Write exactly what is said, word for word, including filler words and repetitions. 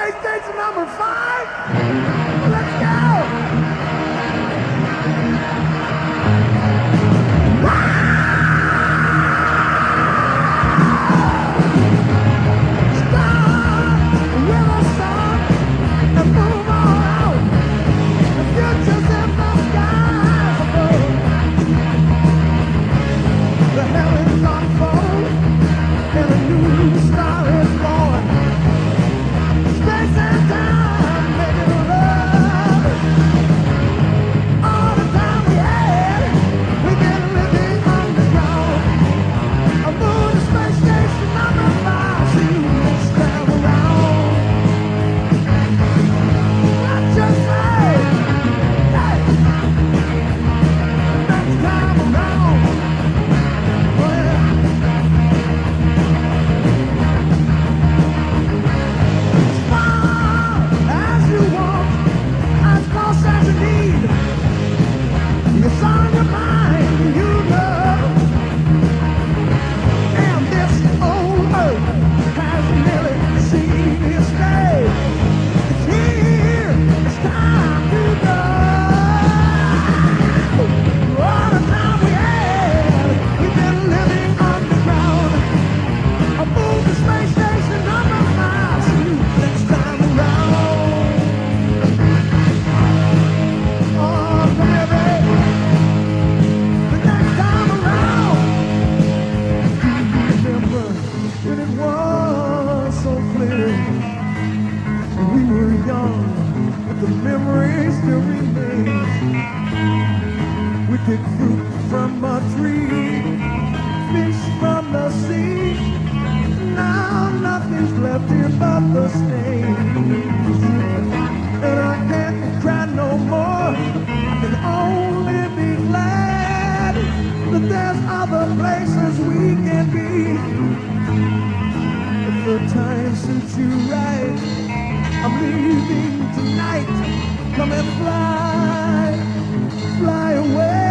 space station number five? Let's go! The memory still remains. We pick fruit from a tree, fish from the sea. Now nothing's left here but the stains. And I can't cry no more. I can only be glad that there's other places we can be. If the time suits you right, I'm leaving tonight. Come and fly, fly away.